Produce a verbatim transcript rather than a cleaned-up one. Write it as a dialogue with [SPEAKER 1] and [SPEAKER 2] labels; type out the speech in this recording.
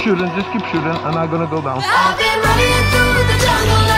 [SPEAKER 1] shooting, just keep shooting. I'm not gonna go down.
[SPEAKER 2] I've been running through the jungle.